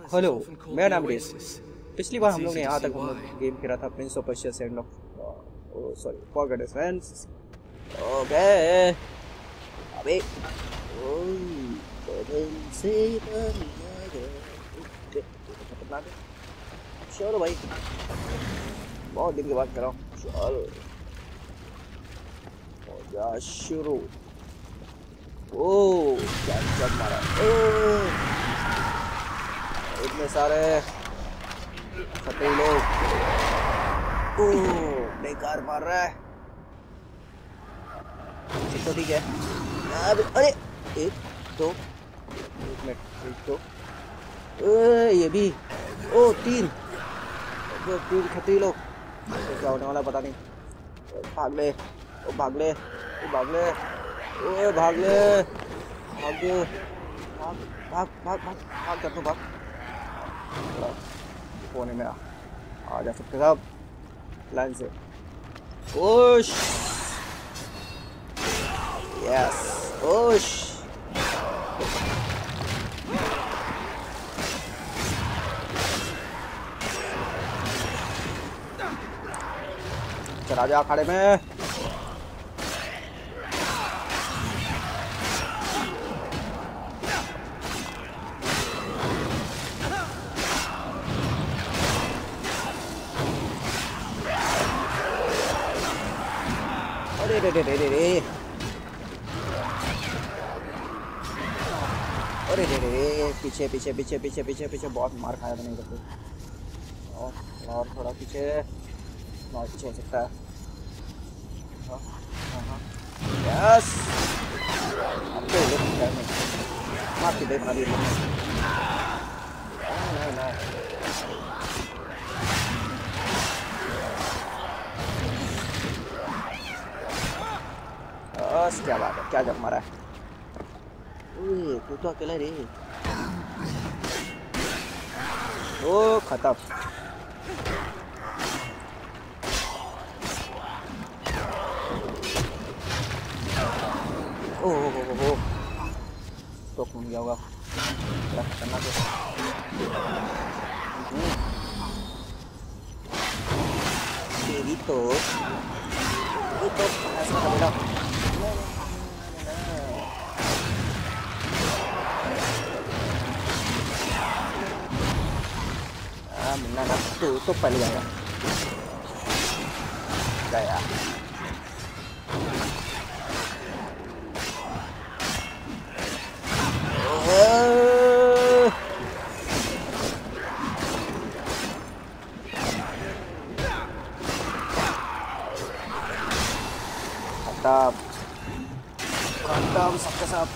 Hello, मेरा नाम race. पिछली बार हम लोग ने यहाँ तक हम लोग गेम खेला था Prince of Persia and of sorry forgotten sands. Okay अबे बदल से बनिया गया खतरनाक है। चलो भाई, बहुत दिन के बाद कर रहा हूँ। चलो हो जा शुरू। ओ क्या जब मारा, इतने सारे खतरे लोग। बेकार मार रहा है। तो ठीक है। अरे एक दो, एक मिनट, एक दो, ये भी। ओ तीन, तीन खतरे लोग। तो क्या होने वाला पता नहीं। भाग ले, ओ भाग ले, ओ भाग ले, ओ भाग ले, भाग दो, भाग भाग भाग भाग भाग कर दो, भाग। कोने में आ जा सकते साहब लाइन से। ओश यस ओश। चला जा अखाड़े में। अरे रे पीछे पीछे पीछे पीछे पीछे पीछे बहुत मार खाया मैंने इधर पे। और थोड़ा पीछे, बहुत पीछे हो सकता है। यस अब तो ये मार के देखना भी बस। क्या बात है, क्या जब मारा है। तू तो अकेला रे। ओ खत्म। ओ तो खून गया होगा, बड़ा खतरनाक है। तेरी तो ऐसा बेटा। मुन्ना ना तू तो पहले गया गया। खत्म सबके साथ।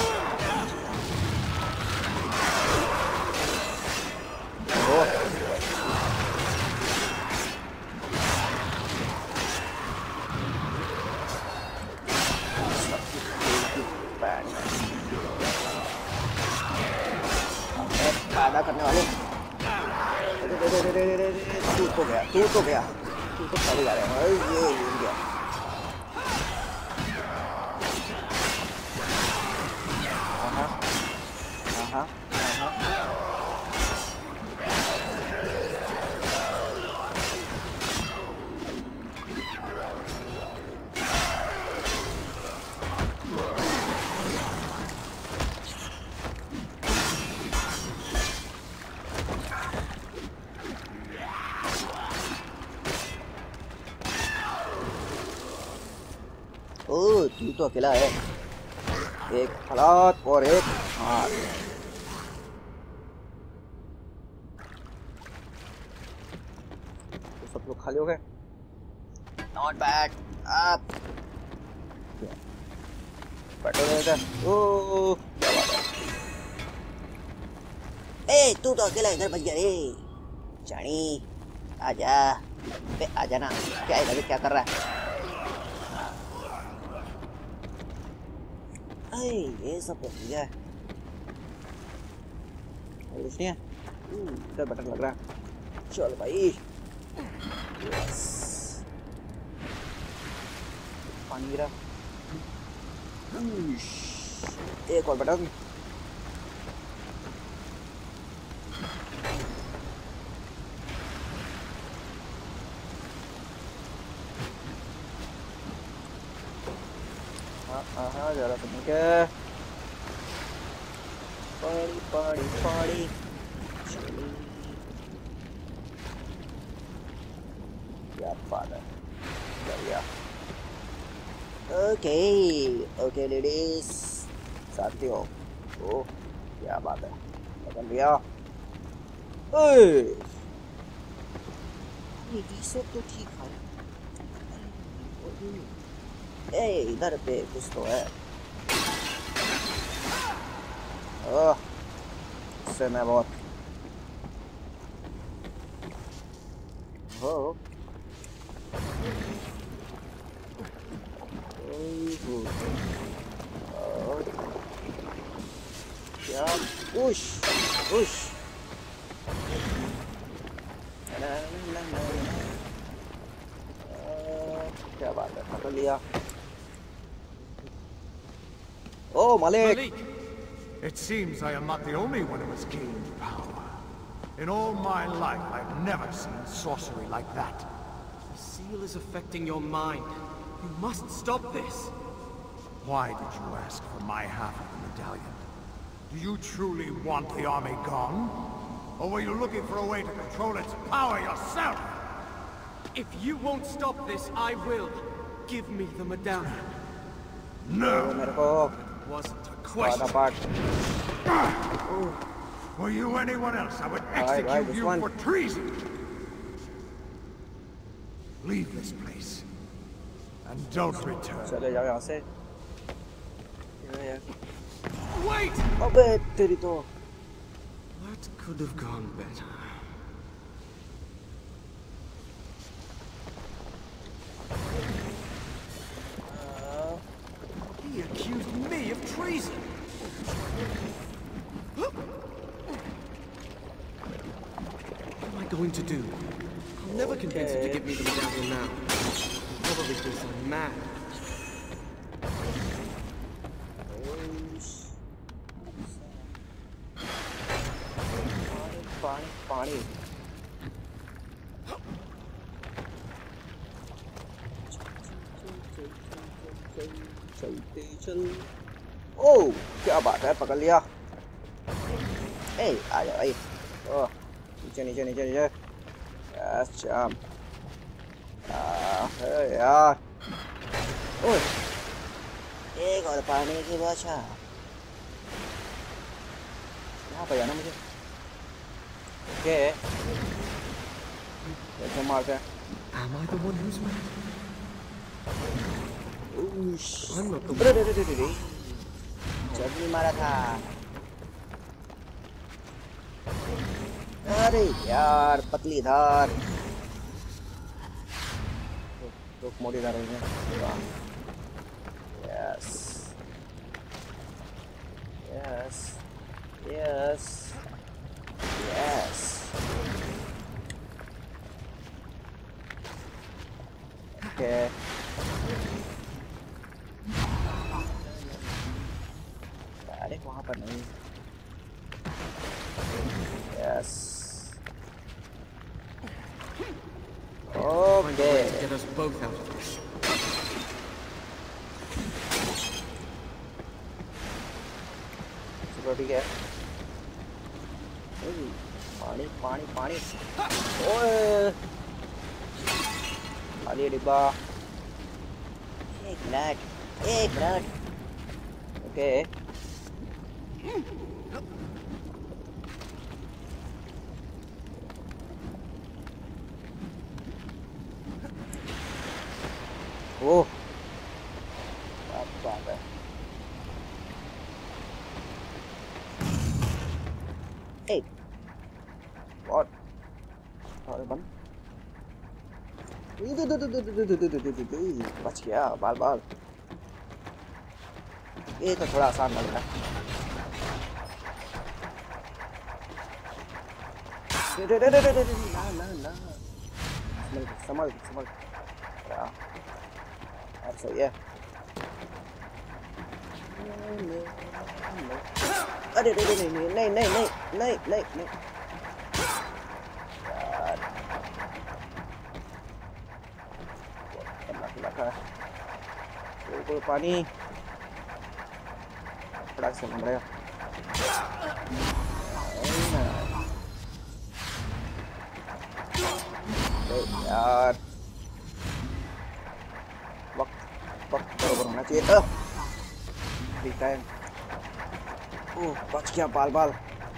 पैदा करने वाले तू तो गया, तू तो गया, तू तो पहले जा रहा है। ये गया। ओ तू तो अकेला है। एक हालात और एक हार। तो सब लोग खाली हो गए। Not bad. आप ओ क्या बात है। ए तू तो अकेला इधर बच गया रे। जानी आजा, आजा ना। क्या इधर क्या कर रहा है। ये सब तो ठीक है, कुछ नहीं है। इधर बटन लग रहा है। चल भाई पानी गिरा। एक और बटन। हाँ जरा सुन के पानी पानी पानी क्या बात है बढ़िया। ओके ओके लेडीज साथियों, ओ क्या बात है पकड़ लिया। ये सब तो ठीक है। इधर पे कुछ तो है। इससे मैं बहुत हो क्या उश उश क्या बात है पकड़ लिया। Oh, Malik! It seems I am not the only one who has gained power. In all my life, I've never seen sorcery like that. The seal is affecting your mind. You must stop this. Why did you ask for my half of the medallion? Do you truly want the army gone? Or were you looking for a way to control its power yourself? If you won't stop this, I will. Give me the medallion. No! Wasn't a question. Were you anyone else, I would execute you for treason. Leave this place and don't return. चले जाओ यहाँ से। Wait! अबे तेरी तो। What could have gone better? He accused me of treason. What am I going to do? I'll never convince him to give me the medallion now. He'll probably think I'm mad. पानी पानी चलते चल। ओ क्या बात है पकड़ लिया। ए आ जाओ भाई। ओह नीचे नीचे नीचे नीचे। यस जाम। यार ओए एक और पानी की बौछार। यहाँ पे जाना मुझे। ओके कैसे मारते हैं? Am I the one who's mad? I'm not the one. जब नहीं मारा था। अरे यार पतली धार। तो मोटी धार है। Yes yes yes yes. Okay अरे वहाँ पर नहीं। Yes okay get us both out of this. चलो ठीक है। पानी पानी पानी। ओए खाली डिब्बा। एक मिनट ओके ओह क्या बात है। ए व्हाट अरे बंद बच गया बाल बाल। ये तो थोड़ा आसान लग रहा है। ना समझ अब सही है। अरे नहीं यार पानी फटाक से बन रहा यार। वक्त बरोबर होना चाहिए। ठीक है। ओह बच गया बाल बाल।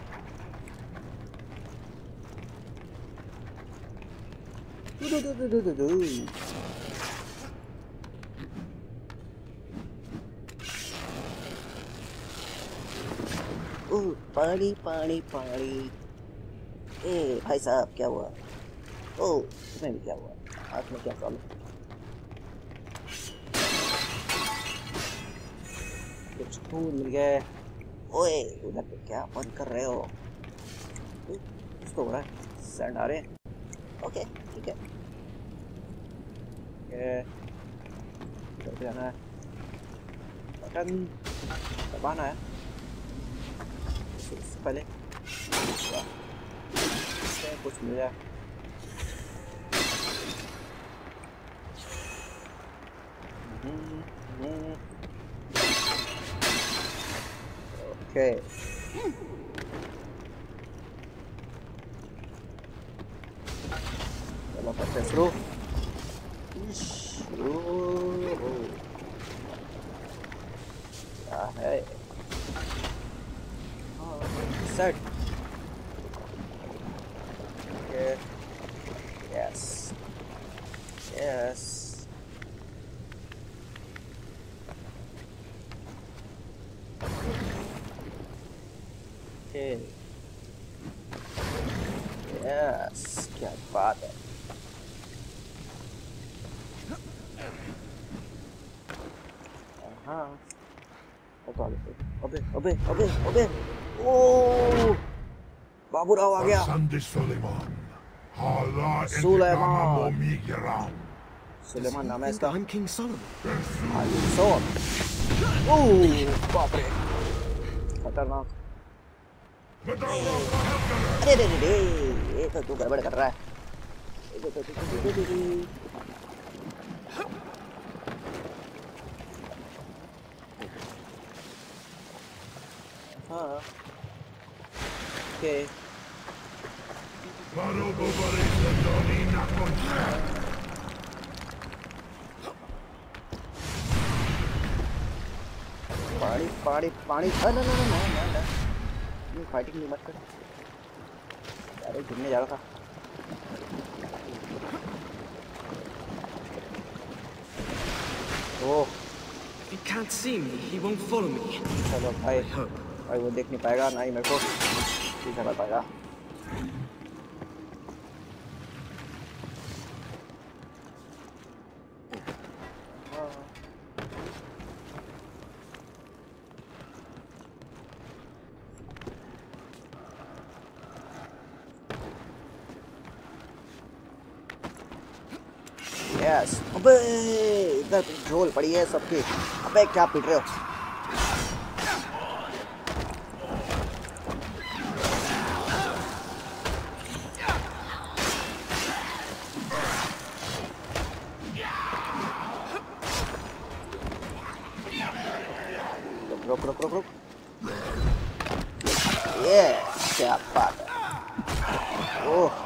ओह पानी पानी पानी। ए भाई साहब क्या हुआ? ओह तुम्हें भी क्या हुआ? हाथ में क्या प्रॉब्लम? कुछ खून मिल गया। ओए उधर पे क्या बंद कर रहे हो? कुछ तो हो रहा है। सैंड आ रहे हैं। ओके ठीक है। इधर पे जाना है। बटन दबाना है इससे पहले कुछ मिल जाए। ओके चलो करते शुरू। क्या है? सेट। Yes yes. यस क्या बात है। हाँ अबे अबे अबे अबे ओ बाबूराव आ गया। सुलेमान नाम है इसका। I'm King Solomon. बाप रे खतरनाक। अरे रे रे ये तो तू गड़बड़ कर रहा है। हाँ ओके पानी पानी पानी। ना ना ना ना ना फाइटिंग नहीं मत कर। अरे घूमने जा रहा था। ओह He can't see me. He won't follow me. चलो भाई भाई वो देख नहीं पाएगा ना ही मेरे को पीछा कर पाएगा। यस अबे इधर झोल पड़ी है सबकी। अबे क्या पीट रहे हो? रुक रुक रुक रुक। ये क्या बात है। ओह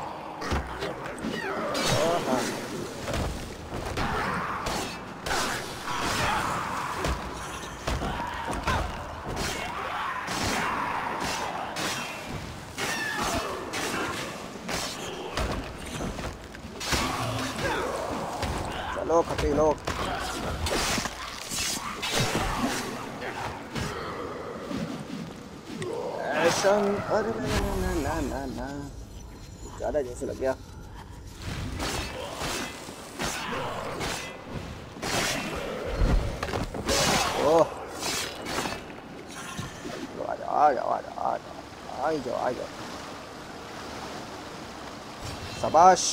चलो खतरे लोग। अरे ना ना ना ना ज्यादा जैसे लग गया। ओह आ जाओ आ जाओ आ जाओ आ जाओ आ जाओ। शाबाश।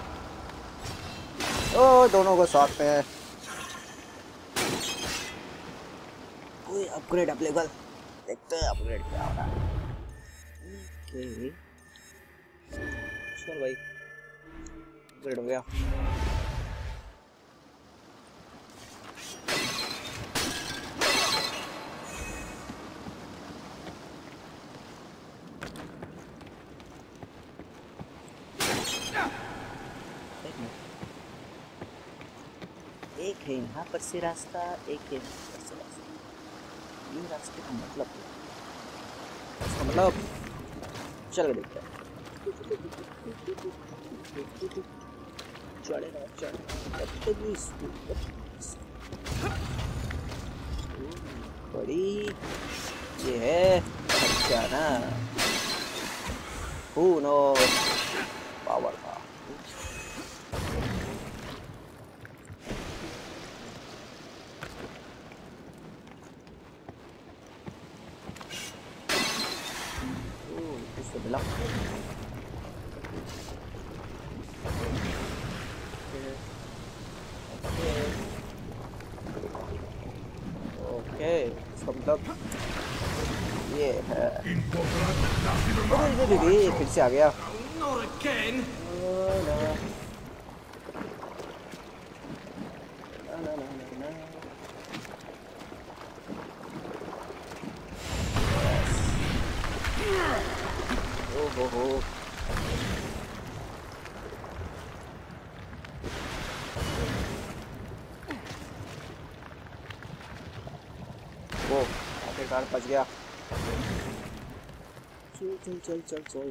ओ दोनों को साथ में है। अपग्रेड अवेलेबल, देखते हैं अपग्रेड क्या हो रहा है। ओके चल भाई, अपग्रेड हो गया। एक है यहाँ पर से रास्ता, एक है यहाँ पर से रास्ता। ये रास्ते का मतलब क्या? इसका मतलब चल के देखते हैं। चढ़ेगा बड़ी ये है अच्छा ना, नो पावर का। मिला ओके, इसका मतलब ये है। फिर से आ गया। ओहो वो आखिरकार बच गया। चल चल चल चल चल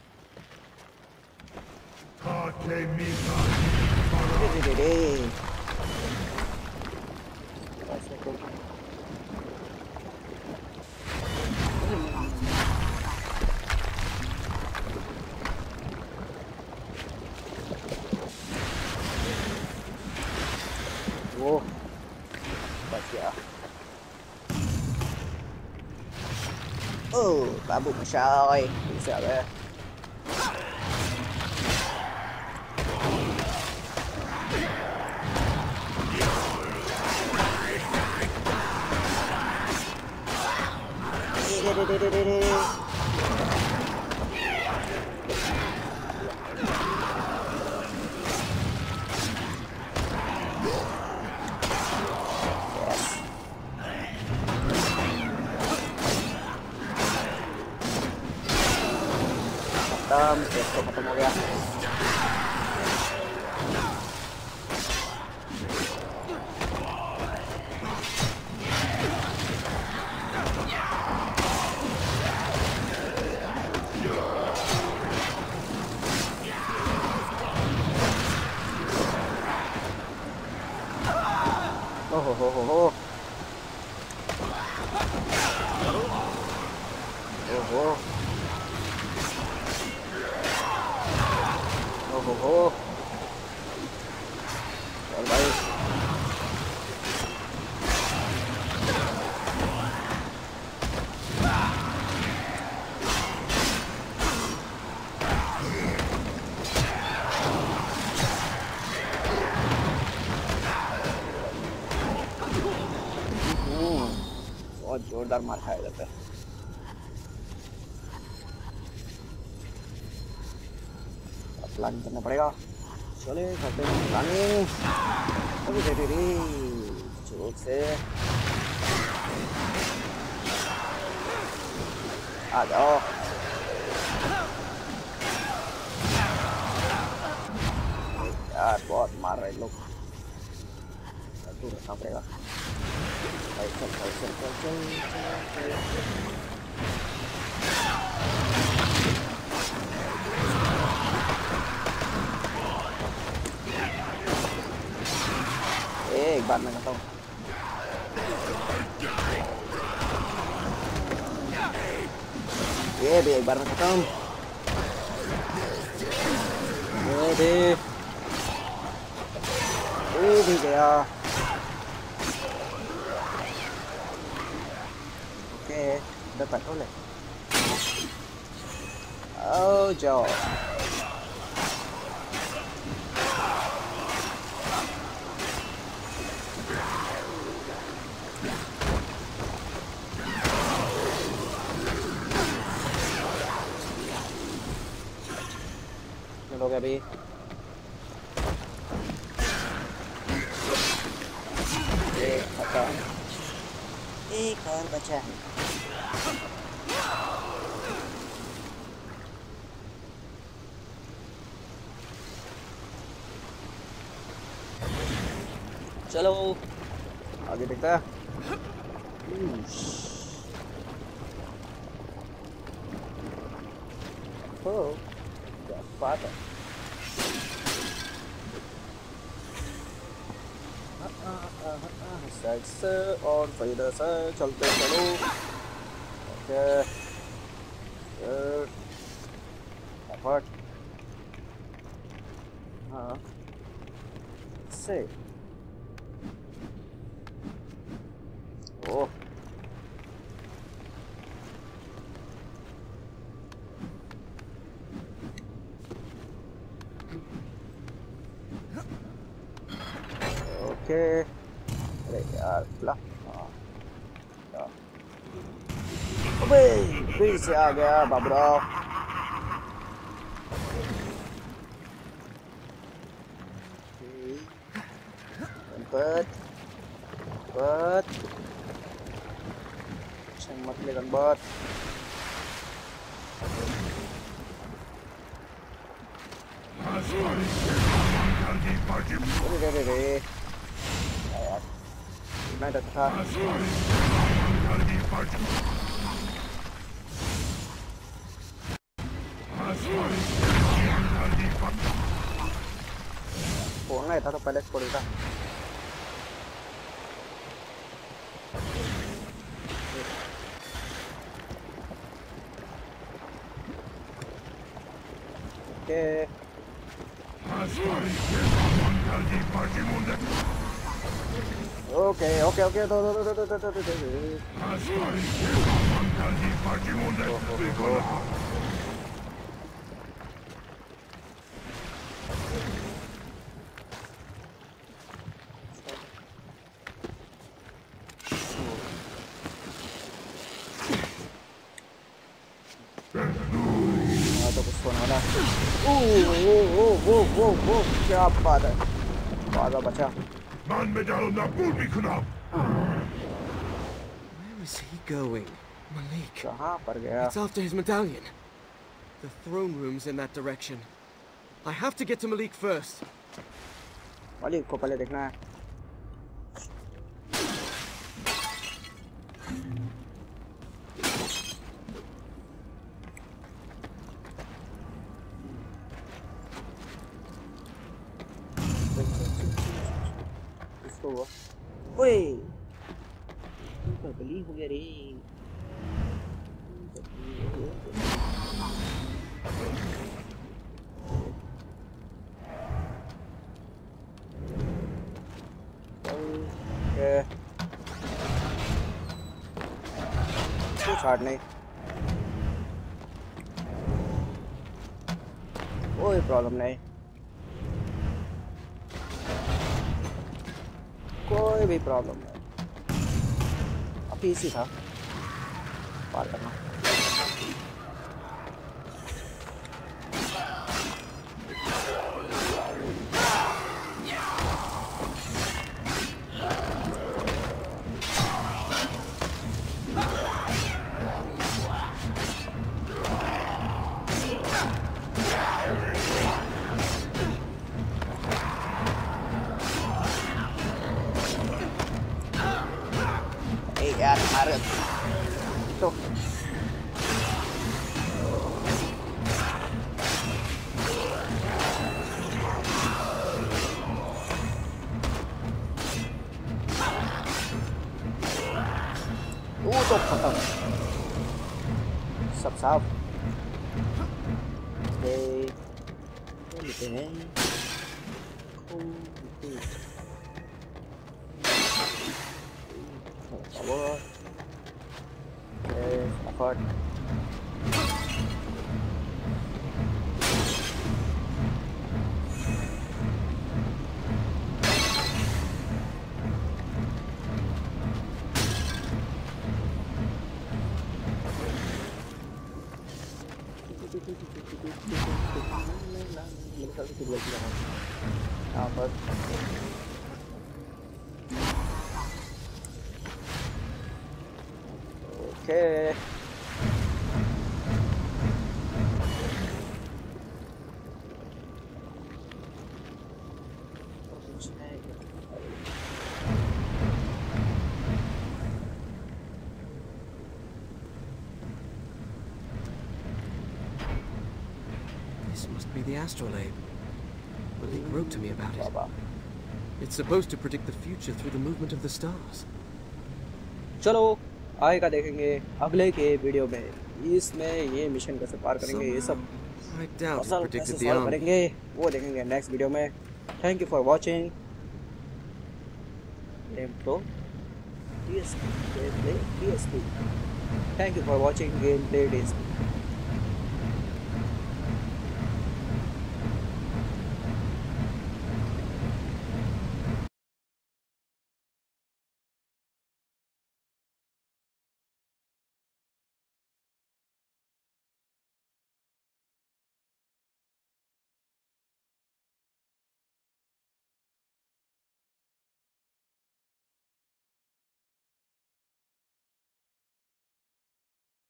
वो बच गया। ओ बाबू मशाई फिर से आ गए। खत्म हो गया। ओहो ओहो ओहो चल भाई। बहुत जोरदार मार खाया जाता है। प्लानिंग करना पड़ेगा। चले करते हैं प्लानिंग। अभी दे जोर से आ जाओ। यार बहुत मार रहे लोग, दूर रखना पड़ेगा। चल चल चल चल चल चल एक बार मैं कहता हूँ ये भी एक बार में खत्म। ये भी गया। ओके इधर पेट्रोल है। आओ जाओ। हो गया अभी। एक और बचा है। चलो आगे देखता है। क्या बात है। साइड से और इधर से चलते चलो। ओके हाँ से ओह ओके। अरे यार अबे फिर से आ गया बाबूराव। but मत ले गनबत। रे यार मैं था। फोड़ना था तो पहले फोड़ेगा। ओके तो कुछ होने वाला। ओ क्या बात है। बागा बचा। Where is he going? Malik. कहाँ पर गया? It's after his medallion. The throne room's in that direction. I have to get to Malik first. Malik को पहले देखना है। इसको हुआ। ओए बली हो गया रे। कुछ हार्ड नहीं। कोई प्रॉब्लम नहीं। कोई भी प्रॉब्लम नहीं। अब इसी था पार करना। यार भारत तो वो तो खत्म सब साफ। लेते हैं apart. मेरे ख्याल से कुछ गलती लगा यहाँ पर। Okay This must be the astrolabe. Malik wrote to me about it. बाबा It's supposed to predict the future through the movement of the stars. चलो आएगा देखेंगे अगले के वीडियो में। इसमें ये मिशन कैसे पार करेंगे, ये सब Somehow, I doubt it puzzle predicted कैसे the सॉल्व army. करेंगे वो देखेंगे नेक्स्ट वीडियो में। Thank you for watching. Game pro DSP game play DSP। Thank you for watching game play DSP।